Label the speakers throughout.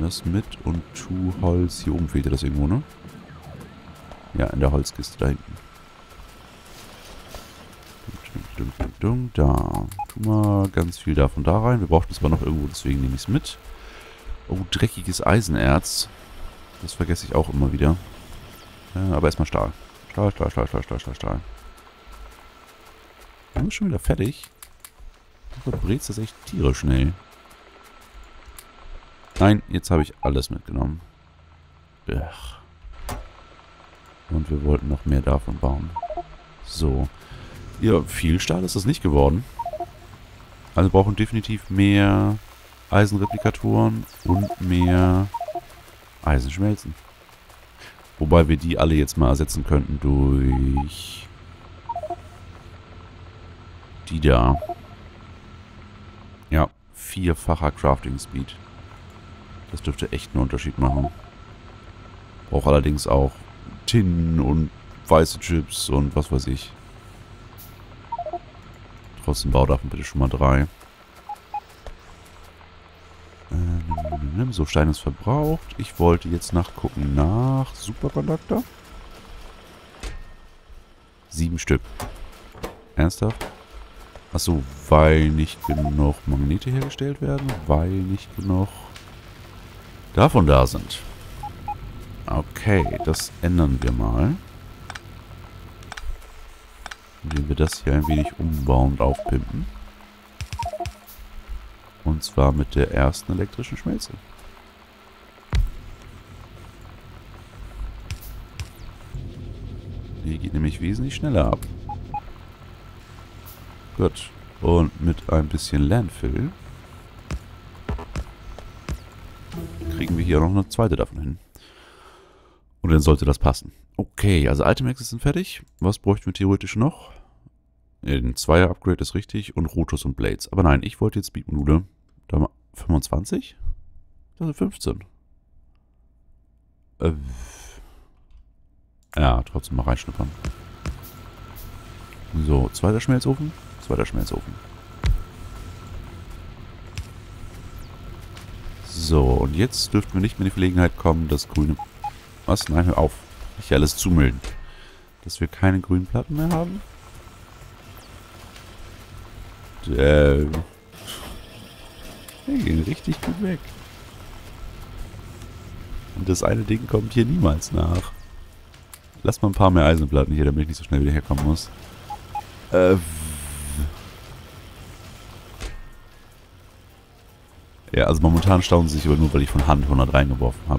Speaker 1: das mit und tu Holz. Hier oben fehlt dir das irgendwo, ne? Ja, in der Holzkiste da hinten. Da. Tu mal ganz viel davon da rein. Wir brauchen es aber noch irgendwo, deswegen nehme ich es mit. Oh, dreckiges Eisenerz. Das vergesse ich auch immer wieder. Aber erstmal Stahl. Stahl. Dann ist schon wieder fertig. Du brätst das echt tierisch schnell. Nein, jetzt habe ich alles mitgenommen. Ach. Und wir wollten noch mehr davon bauen. So. Ja, viel Stahl ist das nicht geworden. Also wir brauchen definitiv mehr Eisenreplikatoren und mehr Eisenschmelzen. Wobei wir die alle jetzt mal ersetzen könnten durch die da. Ja, 4-facher Crafting Speed. Das dürfte echt einen Unterschied machen. Braucht allerdings auch Tin und weiße Chips und was weiß ich. Trotzdem bau davon bitte schon mal 3. So, Stein ist verbraucht. Ich wollte jetzt nachgucken nach Superconductor. 7 Stück. Ernsthaft? Achso, weil nicht genug Magnete hergestellt werden. Weil nicht genug davon da sind. Okay, das ändern wir mal. Indem wir das hier ein wenig umbauen und aufpimpen. Und zwar mit der ersten elektrischen Schmelze. Die geht nämlich wesentlich schneller ab. Gut. Und mit ein bisschen Landfill kriegen wir hier noch eine zweite davon hin. Und dann sollte das passen. Okay, also Itemaxes sind fertig. Was bräuchten wir theoretisch noch? Ein 2er-Upgrade ist richtig und Rotos und Blades. Aber nein, ich wollte jetzt Speedmodule. Da mal 25? Das sind 15. Ja, trotzdem mal reinschnuppern. So, zweiter Schmelzofen. So, und jetzt dürften wir nicht mehr in die Verlegenheit kommen, das grüne... Was? Nein, hör auf. Nicht alles zumüllen. Dass wir keine grünen Platten mehr haben. Die gehen richtig gut weg. Und das eine Ding kommt hier niemals nach. Lass mal ein paar mehr Eisenplatten hier, damit ich nicht so schnell wieder herkommen muss. Ja, also momentan staunen sie sich aber nur, weil ich von Hand 100 reingeworfen habe.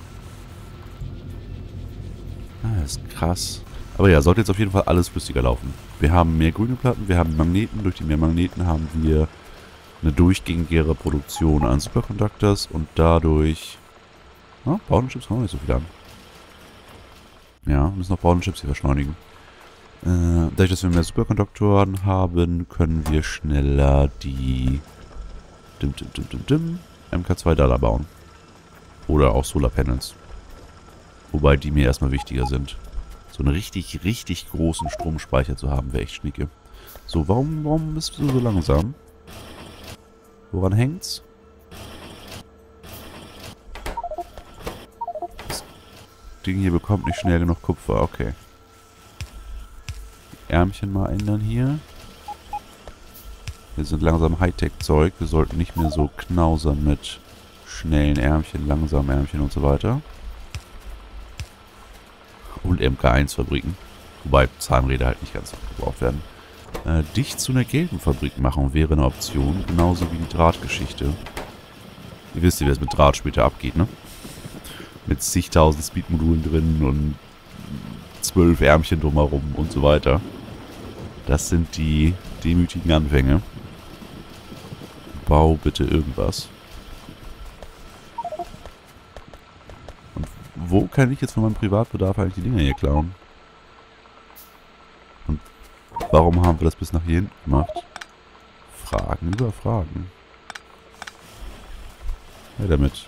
Speaker 1: Das ist krass. Aber ja, sollte jetzt auf jeden Fall alles flüssiger laufen. Wir haben mehr grüne Platten, wir haben Magneten. Durch die mehr Magneten haben wir eine durchgängigere Produktion an Superconductors und dadurch... Braunchips kommen nicht so viel an. Ja, müssen noch Braunchips hier verschleunigen. Dadurch, dass wir mehr Superkonduktoren haben, können wir schneller die MK2 Dada bauen. Oder auch Solarpanels. Wobei die mir erstmal wichtiger sind. So einen richtig, richtig großen Stromspeicher zu haben, wäre echt schnicke. So, warum bist du so langsam? Woran hängt's? Das Ding hier bekommt nicht schnell genug Kupfer, okay. Die Ärmchen mal ändern hier. Wir sind langsam Hightech-Zeug. Wir sollten nicht mehr so knausern mit schnellen Ärmchen, langsamen Ärmchen und so weiter. Und MK1-Fabriken. Wobei Zahnräder halt nicht ganz gebraucht werden. Dich zu einer gelben Fabrik machen wäre eine Option. Genauso wie die Drahtgeschichte. Ihr wisst ja, wie es mit Draht später abgeht, ne? Mit zigtausend Speedmodulen drin und 12 Ärmchen drumherum und so weiter. Das sind die demütigen Anfänge. Bau bitte irgendwas. Und wo kann ich jetzt von meinem Privatbedarf eigentlich die Dinger hier klauen? Und warum haben wir das bis nach hier hinten gemacht? Fragen über Fragen. Ja, damit.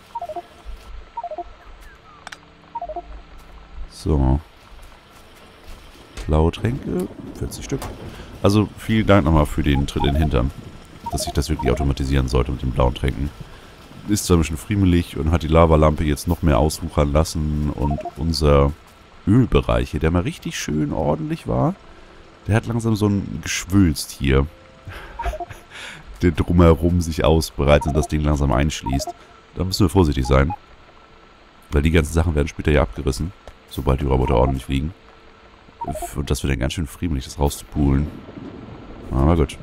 Speaker 1: So. Blaue Tränke, 40 Stück. Also vielen Dank nochmal für den Tritt in den Hintern. Dass ich das wirklich automatisieren sollte mit den blauen Tränken. ist zwar ein bisschen friemelig und hat die Lavalampe jetzt noch mehr auswuchern lassen und unser Ölbereich hier, der mal richtig schön ordentlich war, der hat langsam so ein Geschwülst hier, der drumherum sich ausbreitet und das Ding langsam einschließt. Da müssen wir vorsichtig sein, weil die ganzen Sachen werden später ja abgerissen, sobald die Roboter ordentlich fliegen. Und das wird dann ganz schön friemelig, das rauszupulen. Aber gut.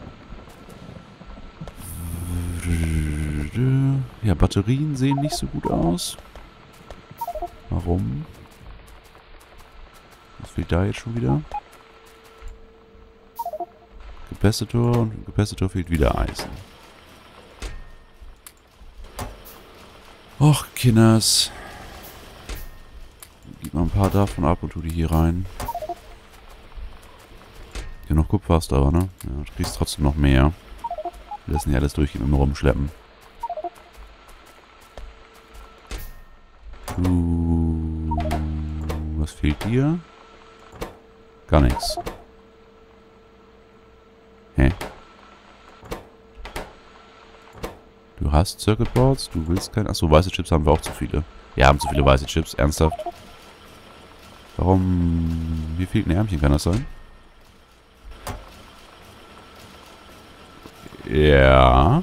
Speaker 1: Ja, Batterien sehen nicht so gut aus. Warum? Was fehlt da jetzt schon wieder? Capacitor und im Capacitor fehlt wieder Eisen. Och, Kinders. Gib mal ein paar davon ab und tu die hier rein. Hier noch Kupfer hast du aber, ne? Ja, du kriegst trotzdem noch mehr. Wir lassen hier alles durchgehen und rumschleppen. Was fehlt dir? Gar nichts. Hä? Du hast Circuit Boards, du willst keine... Achso, weiße Chips haben wir auch zu viele. Wir haben zu viele weiße Chips, ernsthaft. Warum... Mir fehlt ein Ärmchen, kann das sein? Ja.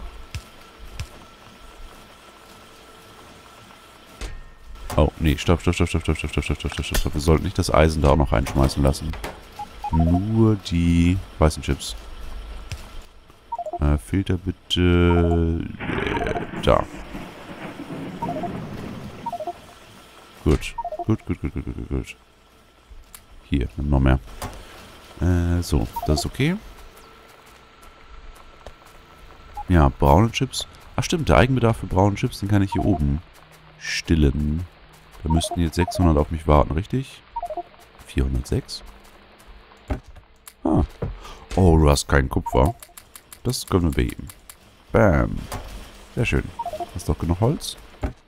Speaker 1: Oh, nee, stopp. Wir sollten nicht das Eisen da auch noch reinschmeißen lassen. Nur die weißen Chips. Filter bitte... da. Gut. Hier, nimm noch mehr. So, das ist okay. Ja, braune Chips. Ach stimmt, der Eigenbedarf für braune Chips, den kann ich hier oben stillen. Da müssten jetzt 600 auf mich warten, richtig? 406. Ah. Oh, du hast keinen Kupfer. Das können wir beheben. Bam. Sehr schön. Hast du doch genug Holz?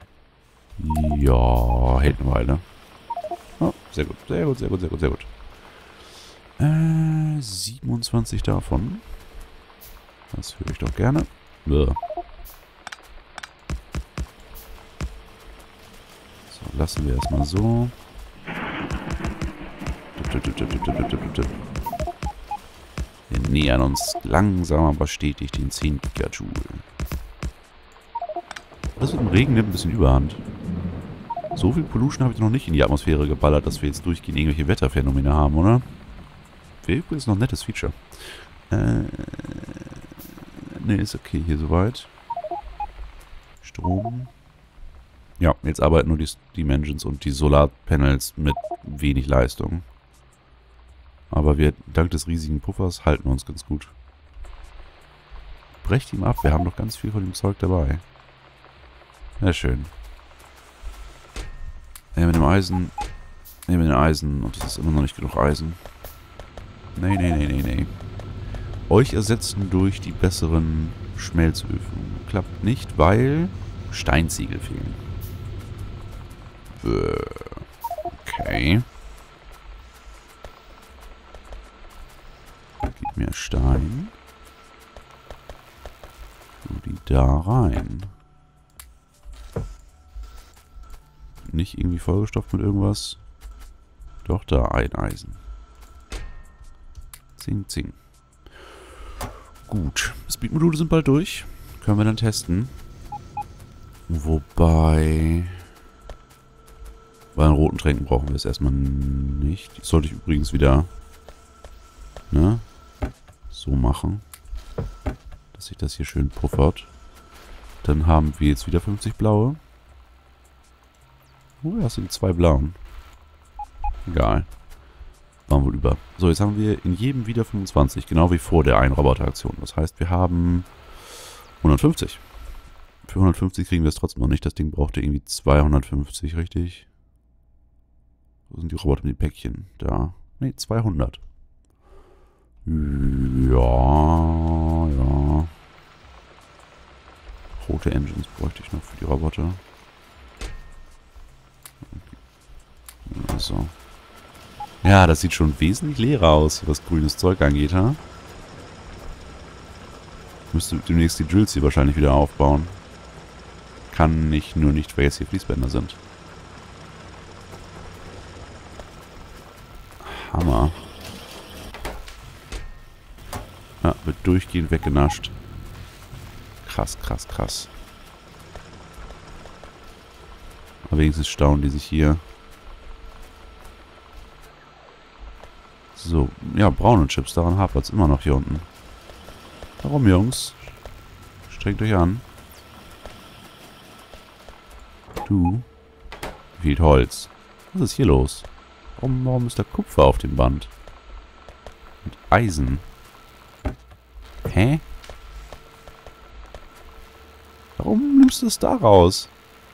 Speaker 1: Ja, hält eine Weile. Oh, sehr gut. 27 davon. Das höre ich doch gerne. So, lassen wir erstmal so. Wir nähern uns langsam, aber stetig den 10 Gigajoule. Das mit dem Regen nimmt ein bisschen Überhand. So viel Pollution habe ich noch nicht in die Atmosphäre geballert, dass wir jetzt durchgehend irgendwelche Wetterphänomene haben, oder? Wäre übrigens noch ein nettes Feature. Ne, ist okay hier soweit. Strom. Ja, jetzt arbeiten nur die Steam Engines und die Solarpanels mit wenig Leistung. Aber wir, dank des riesigen Puffers, halten uns ganz gut. Brecht ihm ab, wir haben noch ganz viel von dem Zeug dabei. Sehr schön. Ja, mit dem Eisen. Ne, mit dem Eisen. Und das ist immer noch nicht genug Eisen. Nee. Euch ersetzen durch die besseren Schmelzöfen. Klappt nicht, weil Steinziegel fehlen. Okay. Gib mir Stein. Tu die da rein. Nicht irgendwie vollgestopft mit irgendwas. Doch, da ein Eisen. Zing. Gut. Speedmodule sind bald durch. Können wir dann testen. Wobei... Bei den roten Tränken brauchen wir es erstmal nicht. Das sollte ich übrigens wieder... Ne? So machen. Dass sich das hier schön puffert. Dann haben wir jetzt wieder 50 blaue. Oh, ja, das sind 2 blauen. Egal. Waren wohl über. So, jetzt haben wir in jedem wieder 25. Genau wie vor der einen Roboteraktion. Das heißt, wir haben 150. Für 150 kriegen wir es trotzdem noch nicht. Das Ding brauchte irgendwie 250, richtig? Wo sind die Roboter mit den Päckchen? Da. Ne, 200. Ja. Rote Engines bräuchte ich noch für die Roboter. So. Ja, das sieht schon wesentlich leerer aus, was grünes Zeug angeht, ha? Müsste demnächst die Drills hier wahrscheinlich wieder aufbauen. kann ich nur nicht, weil jetzt hier Fließbänder sind. Hammer. Ja, wird durchgehend weggenascht. Krass, krass, krass. Aber wenigstens staunen die sich hier. So, ja, braune Chips, daran hapert es immer noch hier unten. Warum, Jungs? Strengt euch an. Du. Fehlt Holz. Was ist hier los? Warum ist da Kupfer auf dem Band? Und Eisen. Hä? Warum nimmst du es da raus?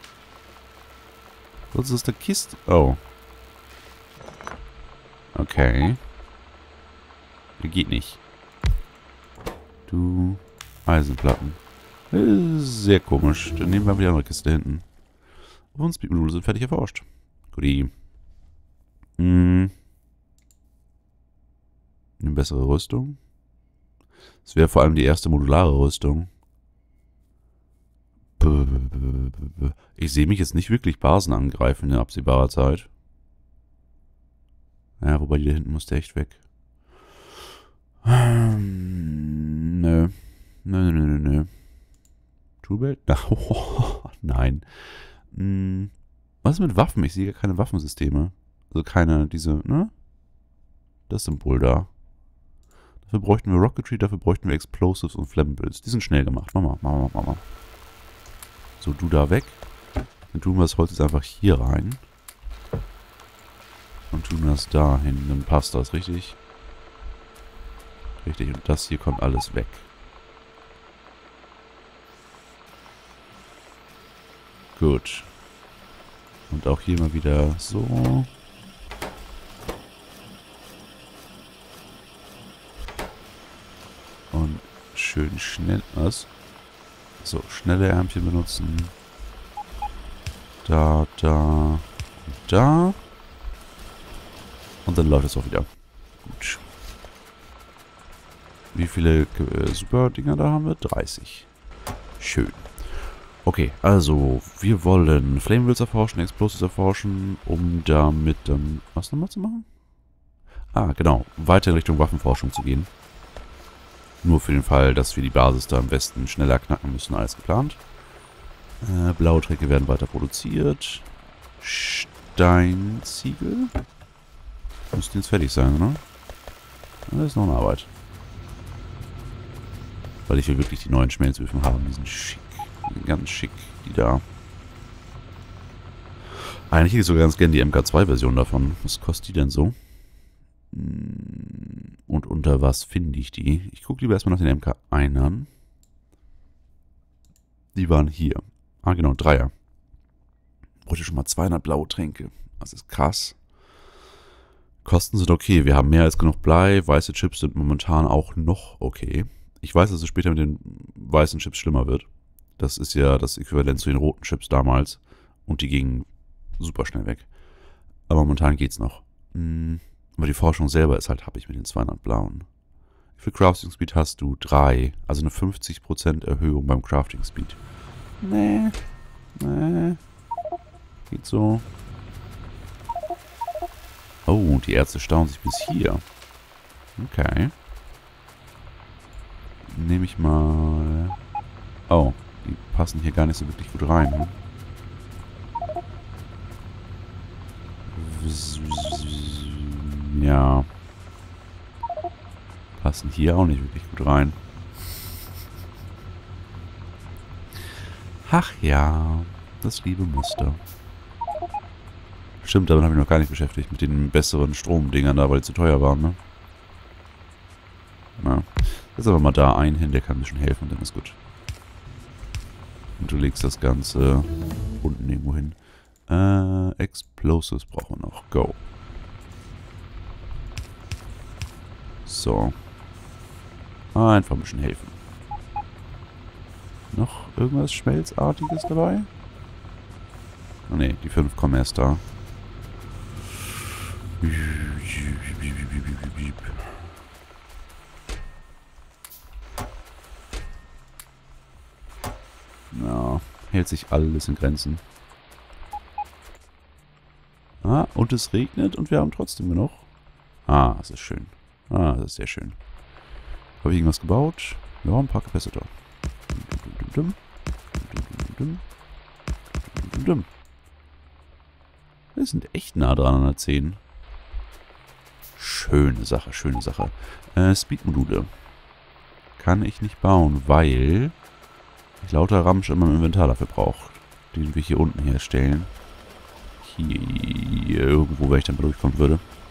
Speaker 1: Sonst ist der Kiste... Oh. Okay. Geht nicht. Du... Eisenplatten. Sehr komisch. Dann nehmen wir mal die andere Kiste hinten. Und Speedmodule sind fertig erforscht. Guti. Eine bessere Rüstung. Das wäre vor allem die erste modulare Rüstung. Ich sehe mich jetzt nicht wirklich Basen angreifen in absehbarer Zeit. Ja, wobei die da hinten muss der echt weg. Nö. Nö. Toolbelt? Nein. Was ist mit Waffen? Ich sehe gar keine Waffensysteme. Also keine, diese, ne? Das Symbol da. Dafür bräuchten wir Rocketry, dafür bräuchten wir Explosives und Flammables. Die sind schnell gemacht. Mach mal. So, du da weg. Dann tun wir das Holz jetzt einfach hier rein. Und tun das da hin. Dann passt das, richtig? Richtig, und das hier kommt alles weg. Gut. Und auch hier mal wieder so. Und schön schnell. Was? So, schnelle Ärmchen benutzen. Da. Und dann läuft es auch wieder. Gut. Wie viele Super-Dinger da haben wir? 30. Schön. Okay, also wir wollen Flammables erforschen, Explosives erforschen, um damit dann was nochmal zu machen? Ah, genau. Weiter in Richtung Waffenforschung zu gehen. Nur für den Fall, dass wir die Basis da am besten schneller knacken müssen als geplant. Blaue Tränke werden weiter produziert. Steinziegel. Müssten jetzt fertig sein, oder? Das ist noch eine Arbeit. Weil ich will wirklich die neuen Schmelzöfen haben. Die sind schick. Die sind ganz schick, die da. Eigentlich hätte ich sogar ganz gerne die MK2-Version davon. Was kostet die denn so? Und unter was finde ich die? Ich gucke lieber erstmal nach den MK1ern. Die waren hier. Ah, genau, Dreier. Bräuchte schon mal 200 blaue Tränke. Das ist krass. Kosten sind okay. Wir haben mehr als genug Blei. Weiße Chips sind momentan auch noch okay. Ich weiß, dass es später mit den weißen Chips schlimmer wird. Das ist ja das Äquivalent zu den roten Chips damals. Und die gingen super schnell weg. Aber momentan geht's noch. Aber die Forschung selber ist halt happig mit den 200 blauen. Wie viel Crafting Speed hast du? 3. Also eine 50% Erhöhung beim Crafting Speed. Nee. Geht so. Oh, die Ärzte staunen sich bis hier. Okay. Nehme ich mal... Oh, die passen hier gar nicht so wirklich gut rein. Hm? Ja. Passen hier auch nicht wirklich gut rein. Ach ja, das liebe Muster. Stimmt, damit habe ich noch gar nicht beschäftigt. Mit den besseren Stromdingern da, weil die zu teuer waren, ne? Na, jetzt aber mal da einen hin, der kann ein bisschen helfen, dann ist gut. Und du legst das Ganze unten irgendwo hin. Explosives brauchen wir noch. Go. So. Einfach ein bisschen helfen. Noch irgendwas Schmelzartiges dabei? Oh ne, die 5 kommen erst da. Ja, hält sich alles in Grenzen. Ah, und es regnet und wir haben trotzdem genug. Ah, das ist schön. Ah, das ist sehr schön. Habe ich irgendwas gebaut? Ja, ein paar Capacitor. Wir sind echt nah dran an der 10. Schöne Sache, schöne Sache. Speed-Module. Kann ich nicht bauen, weil ich lauter Ramsch in meinem Inventar dafür brauche. Den wir hier unten herstellen. Hier irgendwo, wenn ich dann durchkommen würde.